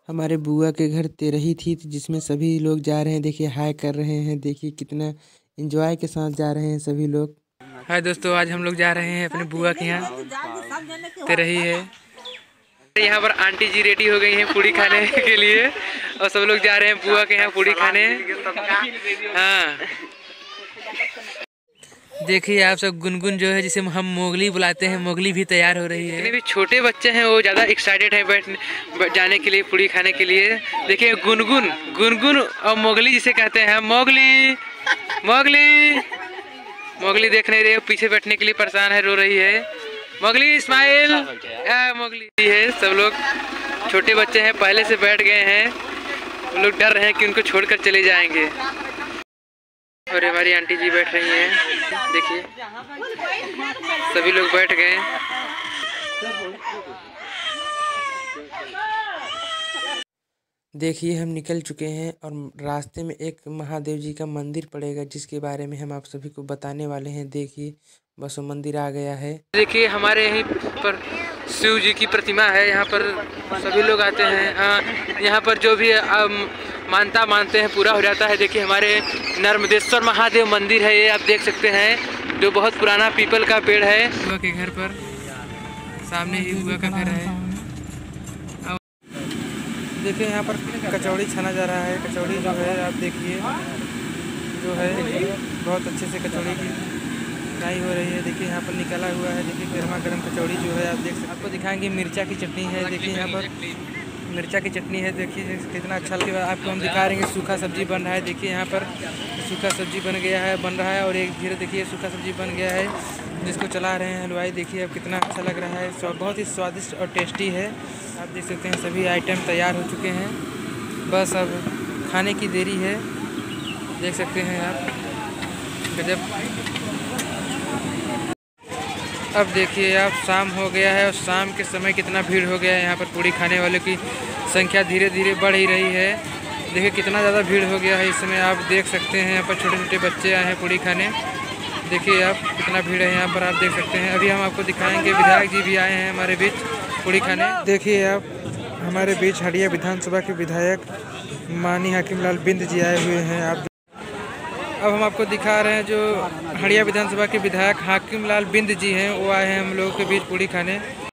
हमारे बुआ के घर तेरही थी जिसमें सभी लोग जा रहे हैं। देखिए हाय कर रहे हैं, देखिए कितना एंजॉय के साथ जा रहे हैं सभी लोग। हाय दोस्तों, आज हम लोग जा रहे हैं अपने बुआ के यहाँ, तेरही है। यहाँ पर आंटी जी रेडी हो गई हैं पूड़ी खाने के लिए और सब लोग जा रहे हैं बुआ के यहाँ पूड़ी खाने। हाँ देखिए आप सब, गुनगुन जो है जिसे हम मोगली बुलाते हैं, मोगली भी तैयार हो रही है। जितने भी छोटे बच्चे हैं वो ज़्यादा एक्साइटेड हैं जाने के लिए, पूड़ी खाने के लिए। देखिए गुनगुन, गुनगुन और मोगली जिसे कहते हैं, मोगली मोगली मोगली देख नहीं रही है, पीछे बैठने के लिए परेशान है, रो रही है। मोगली स्माइल, मोगली है। सब लोग छोटे बच्चे हैं, पहले से बैठ गए हैं, वो लोग डर रहे हैं कि उनको छोड़कर चले जाएंगे। और हमारी आंटी जी बैठ रही हैं, देखिए सभी लोग बैठ गए। देखिए हम निकल चुके हैं और रास्ते में एक महादेव जी का मंदिर पड़ेगा जिसके बारे में हम आप सभी को बताने वाले हैं। देखिए बस वो मंदिर आ गया है। देखिए हमारे यहीं पर शिव जी की प्रतिमा है, यहाँ पर सभी लोग आते हैं। यहाँ पर जो भी मानते हैं पूरा हो जाता है। देखिए हमारे नर्मदेश्वर महादेव मंदिर है, ये आप देख सकते हैं, जो बहुत पुराना पीपल का पेड़ है। बुआ के घर पर सामने ही बुआ का घर है। देखिए यहाँ पर कचौड़ी छाना जा रहा है। कचौड़ी जो है आप देखिए जो है बहुत अच्छे से कचौड़ी की फ्राई हो रही है। देखिए यहाँ पर निकाला हुआ है, देखिए गर्मा गर्म कचौड़ी जो है आप देख सकते हैं। आपको दिखाएंगे मिर्चा की चटनी है। देखिए यहाँ पर मिर्चा की चटनी है, देखिए कितना अच्छा लगेगा। आपको हम दिखा रहे हैं सूखा सब्जी बन रहा है। देखिए यहाँ पर सूखा सब्जी बन रहा है और एक धीरे देखिए सूखा सब्जी बन गया है जिसको चला रहे हैं हलवाई। देखिए अब कितना अच्छा लग रहा है, बहुत ही स्वादिष्ट और टेस्टी है। आप देख सकते हैं सभी आइटम तैयार हो चुके हैं, बस अब खाने की देरी है। देख सकते हैं आप, गजब। अब देखिए आप, शाम हो गया है और शाम के समय कितना भीड़ हो गया है। यहाँ पर पूड़ी खाने वालों की संख्या धीरे धीरे बढ़ ही रही है। देखिए कितना ज़्यादा भीड़ हो गया है इस समय, आप देख सकते हैं। यहाँ पर छोटे छोटे बच्चे आए हैं पूड़ी खाने। देखिए आप कितना भीड़ है यहाँ पर, आप देख सकते हैं। अभी हम आपको दिखाएंगे विधायक जी भी आए हैं हमारे बीच पूड़ी खाने। देखिए आप, हमारे बीच हड़िया विधानसभा के विधायक माननीय हाकिम लाल बिंद जी आए हुए हैं। आप अब हम आपको दिखा रहे हैं जो हड़िया विधानसभा के विधायक हाकिम लाल बिंद जी हैं, वो आए हैं हम लोगों के बीच पूड़ी खाने।